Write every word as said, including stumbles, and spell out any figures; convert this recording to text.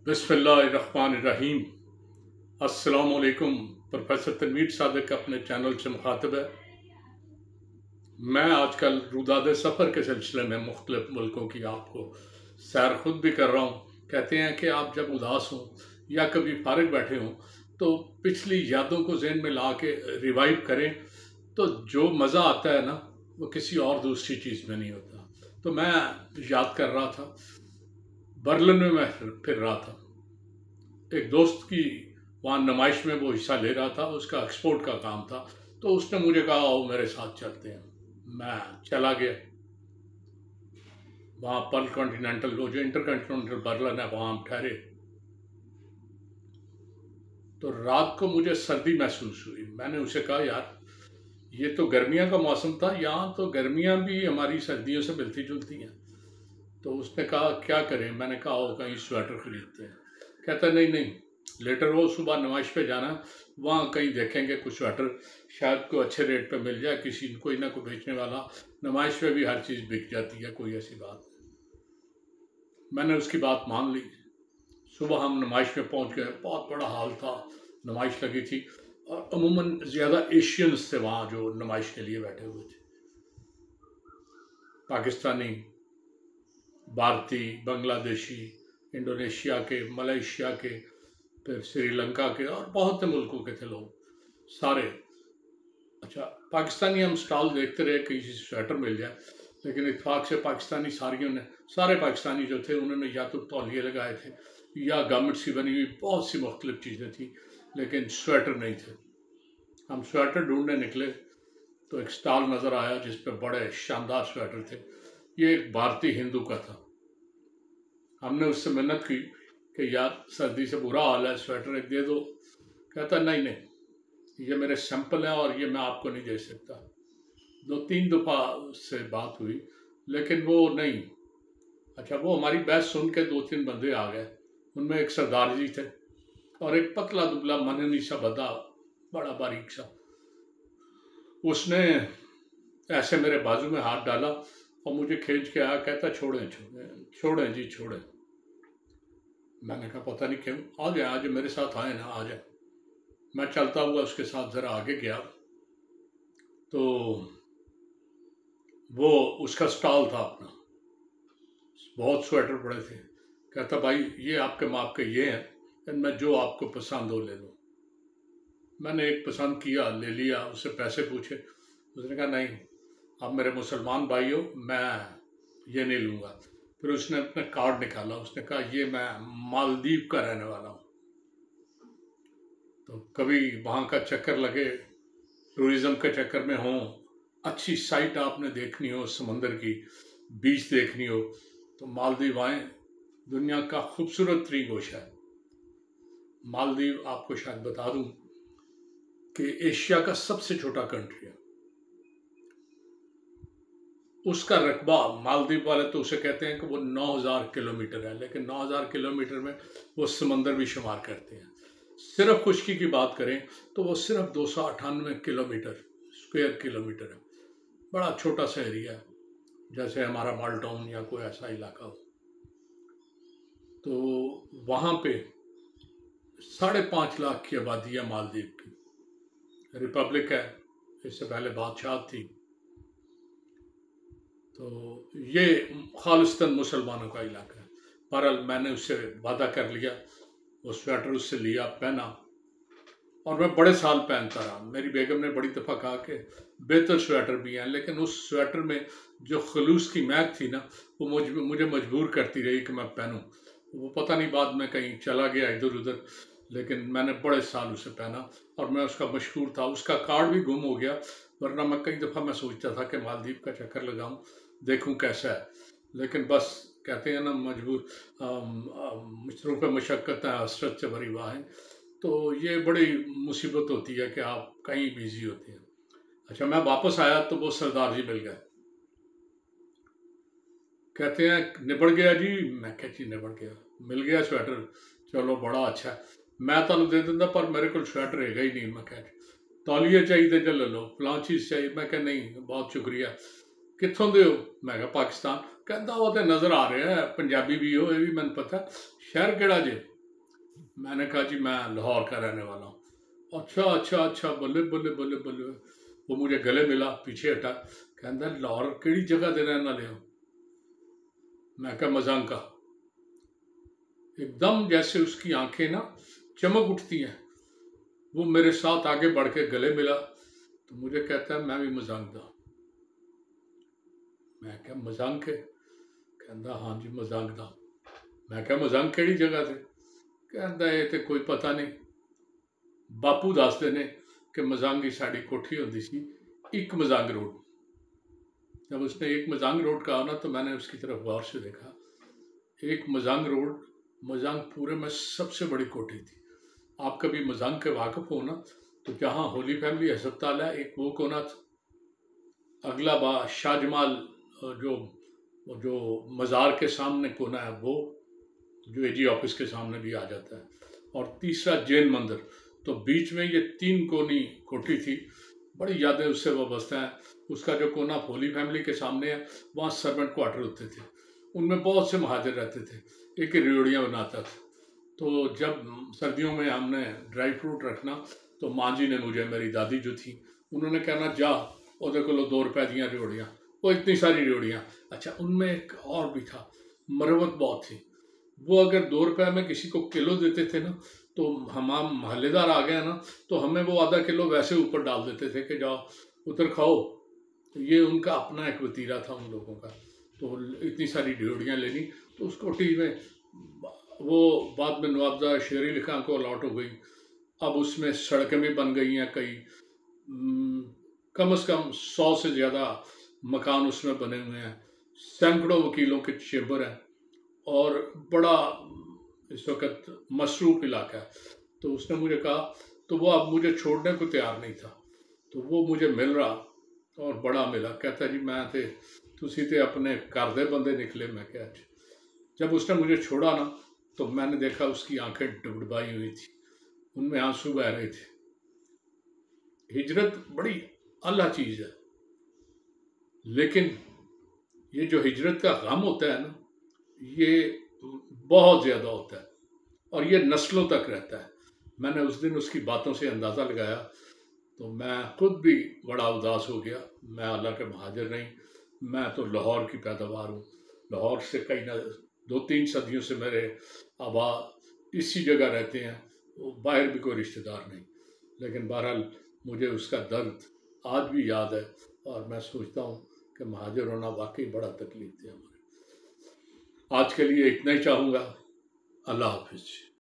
बिस्मिल्लाहिर्रहमानिर्रहीम। अस्सलामुअलैकुम। प्रोफेसर तनवीर सादिक अपने चैनल से मुखातब है। मैं आजकल रुदाद सफ़र के सिलसिले में मुख्तलिफ मुल्कों की आपको सैर खुद भी कर रहा हूँ। कहते हैं कि आप जब उदास हों या कभी फारिग बैठे हों तो पिछली यादों को जहन में ला के रिवाइव करें, तो जो मज़ा आता है ना वो किसी और दूसरी चीज़ में नहीं होता। तो मैं याद कर रहा था, बर्लिन में मैं फिर रहा था, एक दोस्त की वहाँ नुमाइश में वो हिस्सा ले रहा था, उसका एक्सपोर्ट का काम था, तो उसने मुझे कहा आओ मेरे साथ चलते हैं। मैं चला गया वहाँ पर्ल कॉन्टिनेंटल, वो जो इंटर कॉन्टिनेंटल बर्लिन है वहाँ हम ठहरे। तो रात को मुझे सर्दी महसूस हुई। मैंने उसे कहा यार ये तो गर्मियाँ का मौसम था, यहाँ तो गर्मियाँ भी हमारी सर्दियों से मिलती जुलती हैं। तो उसने कहा क्या करें? मैंने कहा आओ कहीं स्वेटर खरीदते हैं। कहता नहीं नहीं, लेटर वो सुबह नुमाइश पे जाना, वहाँ कहीं देखेंगे कुछ स्वेटर, शायद कोई अच्छे रेट पे मिल जाए, किसी कोई ना कोई बेचने वाला। नुमाइश पे भी हर चीज़ बिक जाती है, कोई ऐसी बात नहीं। मैंने उसकी बात मान ली। सुबह हम नुमाइश में पहुँच गए। बहुत बड़ा हाल था, नुमाइश लगी थी और अमूमन ज़्यादा एशियंस थे वहाँ जो नुमाइश के लिए बैठे हुए थे। पाकिस्तानी, भारतीय, बांग्लादेशी, इंडोनेशिया के, मलेशिया के, फिर श्रीलंका के और बहुत से मुल्कों के थे लोग सारे। अच्छा, पाकिस्तानी हम स्टॉल देखते रहे कि किसी स्वेटर मिल जाए, लेकिन इत्तेफाक से पाकिस्तानी सारियों ने, सारे पाकिस्तानी जो थे उन्होंने या तो तौलिए लगाए थे या गारमेंट्स की बनी हुई बहुत सी मुख्तलिफ चीज़ें थी, लेकिन स्वेटर नहीं थे। हम स्वेटर ढूंढने निकले तो एक स्टॉल नज़र आया जिस पे बड़े शानदार स्वेटर थे। ये एक भारतीय हिंदू का था। हमने उससे मिन्नत की कि यार सर्दी से बुरा हाल है, स्वेटर एक दे दो। कहता नहीं नहीं, ये मेरे सैंपल हैं और ये मैं आपको नहीं दे सकता। दो तीन दफ़ा उससे बात हुई लेकिन वो नहीं। अच्छा, वो हमारी बहस सुन के दो तीन बंदे आ गए। उनमें एक सरदार जी थे और एक पतला दुबला मननी सा बंदा, बड़ा बारीक सा। उसने ऐसे मेरे बाजू में हाथ डाला और मुझे खींच के आया। कहता छोड़ें छोड़ें छोड़ें जी छोड़ें। मैंने कहा पता नहीं क्यों, आ जाए आज मेरे साथ आए ना, आ जाए। मैं चलता हुआ उसके साथ ज़रा आगे गया तो वो उसका स्टॉल था अपना, बहुत स्वेटर पड़े थे। कहता भाई ये आपके माप के ये हैं, इनमें जो आपको पसंद हो ले लो। मैंने एक पसंद किया, ले लिया। उससे पैसे पूछे, उसने कहा नहीं आप मेरे मुसलमान भाई हो, मैं ये नहीं लूँगा। फिर उसने अपना कार्ड निकाला, उसने कहा ये मैं मालदीव का रहने वाला हूँ, तो कभी वहाँ का चक्कर लगे, टूरिज़्म के चक्कर में हो, अच्छी साइट आपने देखनी हो, समंदर की बीच देखनी हो, तो मालदीव आएँ। दुनिया का खूबसूरत तरीन गोशा है मालदीव। आपको शायद बता दूँ कि एशिया का सबसे छोटा कंट्री है। उसका रकबा, मालदीव वाले तो उसे कहते हैं कि वो नौ हज़ार किलोमीटर है, लेकिन नौ हज़ार किलोमीटर में वो समंदर भी शुमार करते हैं। सिर्फ खुश्की की बात करें तो वो सिर्फ दो सौ अट्ठानवे किलोमीटर स्क्वायर किलोमीटर है। बड़ा छोटा सा एरिया है, जैसे हमारा माल्टाउन या कोई ऐसा इलाका हो। तो वहाँ पे साढ़े पाँच लाख की आबादी है मालदीव की। रिपब्लिक है, इससे पहले बादशाह थी। तो ये खालिस्तान मुसलमानों का इलाका है। बहरहाल मैंने उससे वादा कर लिया, वो स्वेटर उससे लिया, पहना और मैं बड़े साल पहनता रहा। मेरी बेगम ने बड़ी दफ़ा कहा कि बेहतर स्वेटर भी हैं, लेकिन उस स्वेटर में जो खलूस की महक थी ना, वो मुझ मुझे मजबूर करती रही कि मैं पहनूं। वो पता नहीं बाद में कहीं चला गया इधर उधर, लेकिन मैंने बड़े साल उसे पहना और मैं उसका मशहूर था। उसका कार्ड भी गुम हो गया, वरना मैं कई दफ़ा मैं सोचता था कि मालदीव का चक्कर लगाऊं, देखूं कैसा है। लेकिन बस कहते हैं ना मजबूर, मुशरों पे मशक्क़त है हसरत से भरी बाहें। तो ये बड़ी मुसीबत होती है कि आप कहीं बिजी होते हैं। अच्छा, मैं वापस आया तो वो सरदार जी मिल गए। कहते हैं निबड़ गया जी। मैं कहा जी निबड़ गया, मिल गया स्वेटर, चलो बड़ा अच्छा है, मैं तो दे दिंदा पर मेरे को स्वेटर है ही नहीं। मैं कह तौलिए चाहिए तो ले लो, फलां चीज़ चाहिए। मैं कहा नहीं बहुत शुक्रिया, कितों दे हो? मैं कहा पाकिस्तान। कहता वो तो नज़र आ रहे हैं पंजाबी भी हो, ये भी मैंने पता। शहर केड़ा जे? मैंने कहा जी मैं लाहौर का रहने वाला हूँ। अच्छा अच्छा अच्छा, बल्ले बल्ले बल्ले बल्ले। वो मुझे गले मिला, पीछे हटा, कहता लाहौर केड़ी जगह दे रहने वाले हो? मैं कहा मजांका। एकदम जैसे उसकी आंखें ना चमक उठती हैं। वो मेरे साथ आगे बढ़ के गले मिला, तो मुझे कहता है मैं भी मजांक दा। मैं क्या मजांक है? कहता हाँ जी मजांक दा। मैं क्या मजांक केड़ी जगह थे? कहता ये तो कोई पता नहीं, बापू दसते ने कि मजांक की साड़ी कोठी होती सी एक मजांक रोड। जब उसने एक मजांक रोड कहा ना, तो मैंने उसकी तरफ गौर से देखा। एक मजांक रोड, मजांक पूरे में सबसे बड़ी कोठी थी। आप कभी मजांक के वाकिफ हो ना, तो जहाँ होली फैमिली अस्पताल है, एक वो कोना था। अगला बा शाहजमाल जो जो मज़ार के सामने कोना है, वो जो एजी ऑफिस के सामने भी आ जाता है। और तीसरा जैन मंदिर। तो बीच में ये तीन कोनी कोठी थी। बड़ी यादें उससे वाबस्ता हैं। उसका जो कोना होली फैमिली के सामने है, वहाँ सर्वेंट क्वार्टर होते थे। उनमें बहुत से महाजर रहते थे। एक ही रेवड़ियाँ बनाता था। तो जब सर्दियों में हमने ड्राई फ्रूट रखना, तो माँ जी ने मुझे, मेरी दादी जो थी, उन्होंने कहना जा ओदे को दो रुपए दियाँ रेवड़ियाँ। वो इतनी सारी रेवड़ियाँ। अच्छा, उनमें एक और भी था, मरवत बहुत थी। वो अगर दो रुपए में किसी को किलो देते थे ना, तो हम मोहल्लेदार आ गए ना, तो हमें वो आधा किलो वैसे ऊपर डाल देते थे कि जाओ उधर खाओ। तो ये उनका अपना एक वतीरा था उन लोगों का। तो इतनी सारी रेवड़ियाँ लेनी, तो उस कोठी में वो बाद में नवाबजा शेर अली खां को अलॉट हो गई। अब उसमें सड़कें भी बन गई हैं कई, कम से कम सौ से ज़्यादा मकान उसमें बने हुए हैं। सैकड़ों वकीलों के चेंबर हैं और बड़ा इस वक्त मसरूफ इलाका है। तो उसने मुझे कहा, तो वो अब मुझे छोड़ने को तैयार नहीं था। तो वो मुझे मिल रहा और बड़ा मिला। कहता जी मैं थे तुसी ते अपने घर दे बंदे निकले। मैं क्या? जब उसने मुझे छोड़ा ना, तो मैंने देखा उसकी आंखें डुबडुबाई हुई थी, उनमें आंसू बह रहे थे। हिजरत बड़ी अल्लाह चीज़ है, लेकिन ये जो हिजरत का गम होता है ना, ये बहुत ज़्यादा होता है और ये नस्लों तक रहता है। मैंने उस दिन उसकी बातों से अंदाज़ा लगाया, तो मैं खुद भी बड़ा उदास हो गया। मैं अल्लाह के महाजर नहीं, मैं तो लाहौर की पैदावार हूँ। लाहौर से कई ना दो तीन सदियों से मेरे आबा इसी जगह रहते हैं, वो बाहर भी कोई रिश्तेदार नहीं। लेकिन बहरहाल मुझे उसका दर्द आज भी याद है और मैं सोचता हूँ कि महाजर होना वाकई बड़ा तकलीफ थी हमारे। आज के लिए इतना ही चाहूँगा। अल्लाह हाफिज़।